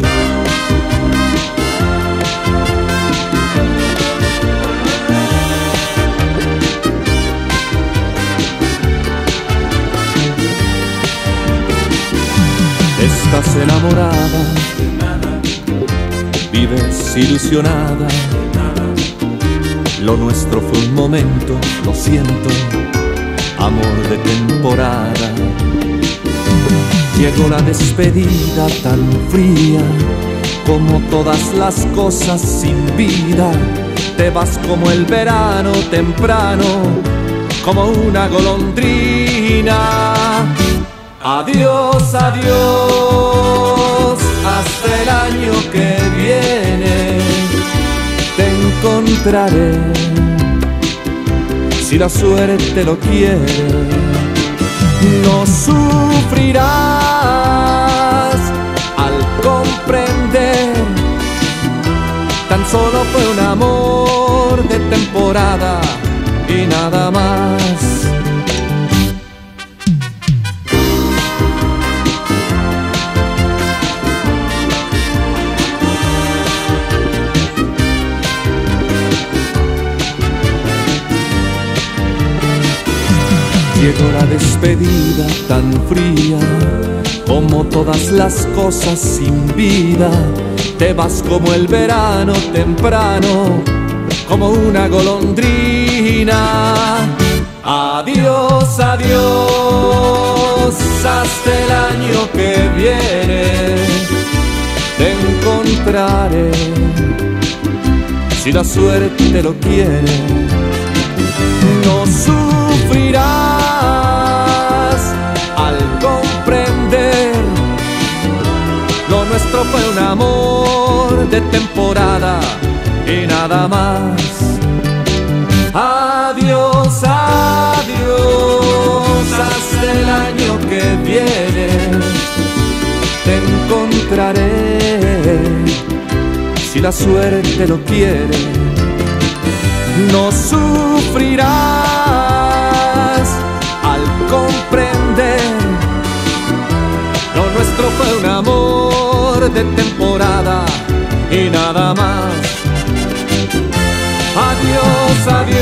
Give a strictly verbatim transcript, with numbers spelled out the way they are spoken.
Estás enamorada, vives ilusionada. Lo nuestro fue un momento, lo siento, amor de temporada. Llegó la despedida tan fría, como todas las cosas sin vida. Te vas como el verano temprano, como una golondrina. Adiós, adiós, hasta el año que viene te encontraré, si la suerte lo quiere. No sufrirás al comprender, tan solo fue un amor de temporada y nada más. Llegó la despedida tan fría, como todas las cosas sin vida. Te vas como el verano temprano, como una golondrina. Adiós, adiós, hasta el año que viene te encontraré, si la suerte lo quiere. No sufrirás al comprender, lo nuestro fue un amor de temporada y nada más. Adiós, adiós, hasta el año que viene te encontraré, si la suerte lo quiere. No sufrirás al comprender, lo nuestro fue un amor de temporada y nada más. Adiós, adiós.